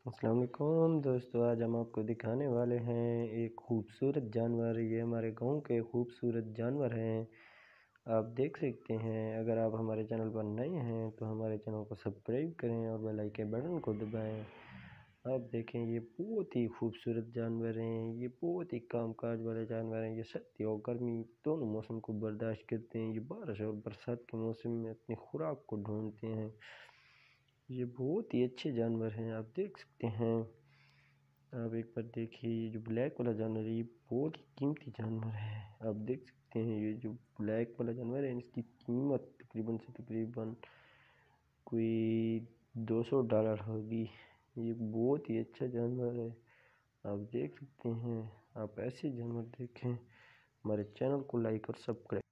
अस्सलाम वालेकुम दोस्तों, आज हम आपको दिखाने वाले हैं एक खूबसूरत जानवर। ये हमारे गांव के खूबसूरत जानवर हैं। आप देख सकते हैं। अगर आप हमारे चैनल पर नए हैं तो हमारे चैनल को सब्सक्राइब करें और बेल आइकन बटन को दबाएं। आप देखें, ये बहुत ही खूबसूरत जानवर हैं। ये बहुत ही कामकाज वाले जानवर हैं। ये सर्दी और गर्मी दोनों मौसम को बर्दाश्त करते हैं। ये बारिश और बरसात के मौसम में अपनी खुराक को ढूंढते हैं। ये बहुत ही अच्छे जानवर हैं, आप देख सकते हैं। आप एक बार देखिए, ये जो ब्लैक वाला जानवर है ये बहुत ही कीमती जानवर है। आप देख सकते हैं, ये जो ब्लैक वाला जानवर है इसकी कीमत तकरीबन से तकरीबन कोई $200 होगी। ये बहुत ही अच्छा जानवर है, आप देख सकते हैं। आप ऐसे जानवर देखें। हमारे चैनल को लाइक और सब्सक्राइब